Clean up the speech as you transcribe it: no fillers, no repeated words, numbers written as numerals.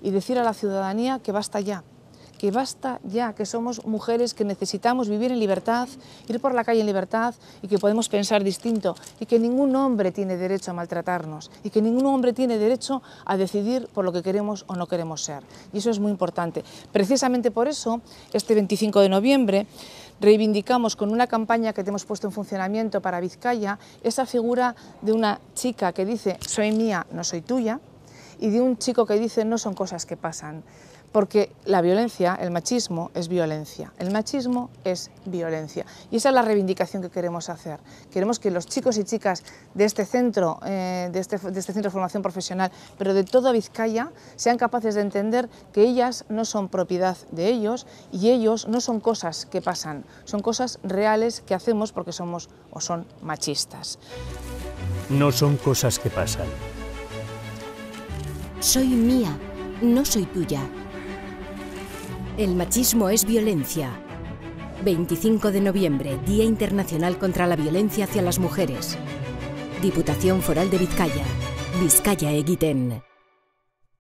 y decir a la ciudadanía que basta ya, que somos mujeres que necesitamos vivir en libertad, ir por la calle en libertad y que podemos pensar distinto y que ningún hombre tiene derecho a maltratarnos y que ningún hombre tiene derecho a decidir por lo que queremos o no queremos ser. Y eso es muy importante. Precisamente por eso, este 25 de noviembre, reivindicamos con una campaña que hemos puesto en funcionamiento para Vizcaya esa figura de una chica que dice soy mía, no soy tuya, y de un chico que dice no son cosas que pasan. Porque la violencia, el machismo es violencia. El machismo es violencia. Y esa es la reivindicación que queremos hacer. Queremos que los chicos y chicas de este centro, de este centro de formación profesional, pero de toda Vizcaya, sean capaces de entender que ellas no son propiedad de ellos y ellos no son cosas que pasan, son cosas reales que hacemos porque somos o son machistas. No son cosas que pasan. Soy mía, no soy tuya. El machismo es violencia. 25 de noviembre, Día Internacional contra la Violencia hacia las Mujeres. Diputación Foral de Vizcaya. Bizkaia egiten.